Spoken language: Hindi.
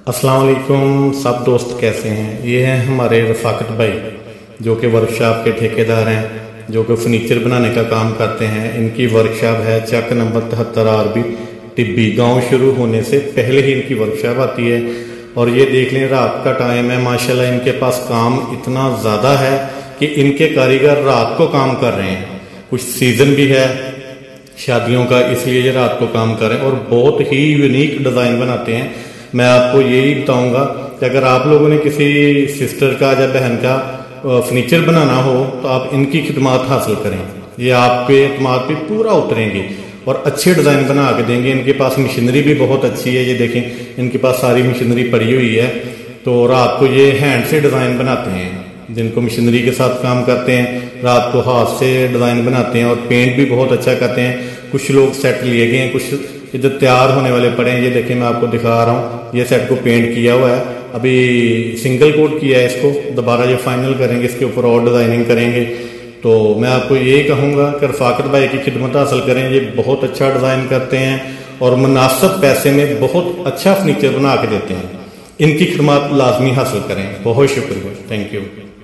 अस्सलाम वालेकुम सब दोस्त कैसे हैं। ये हैं हमारे रफाकत भाई जो कि वर्कशॉप के ठेकेदार हैं, जो कि फर्नीचर बनाने का काम करते हैं। इनकी वर्कशॉप है चक नंबर 73 RB टिब्बी। गांव शुरू होने से पहले ही इनकी वर्कशॉप आती है। और ये देख लें, रात का टाइम है, माशाल्लाह इनके पास काम इतना ज़्यादा है कि इनके कारीगर रात को काम कर रहे हैं। कुछ सीज़न भी है शादियों का, इसलिए ये रात को काम कर रहे हैं और बहुत ही यूनिक डिज़ाइन बनाते हैं। मैं आपको यही बताऊंगा कि अगर आप लोगों ने किसी सिस्टर का या बहन का फर्नीचर बनाना हो तो आप इनकी खिदमत हासिल करें। ये आपके एतमाद पे पूरा उतरेंगे और अच्छे डिज़ाइन बना के देंगे। इनके पास मशीनरी भी बहुत अच्छी है, ये देखें इनके पास सारी मशीनरी पड़ी हुई है। तो रात को ये हैंड से डिज़ाइन बनाते हैं, जिनको मशीनरी के साथ काम करते हैं रात को हाथ से डिज़ाइन बनाते हैं और पेंट भी बहुत अच्छा करते हैं। कुछ लोग सेट लिए गए हैं, कुछ इधर तैयार होने वाले पड़े हैं। ये देखिए मैं आपको दिखा रहा हूँ, ये सेट को पेंट किया हुआ है, अभी सिंगल कोट किया है इसको, दोबारा ये फाइनल करेंगे, इसके ऊपर और डिज़ाइनिंग करेंगे। तो मैं आपको यही कहूँगा कि रफाकत भाई की खिदमत हासिल करें। ये बहुत अच्छा डिज़ाइन करते हैं और मुनासिब पैसे में बहुत अच्छा फर्नीचर बना के देते हैं। इनकी खिदमत लाजमी हासिल करें। बहुत शुक्रिया, थैंक यू।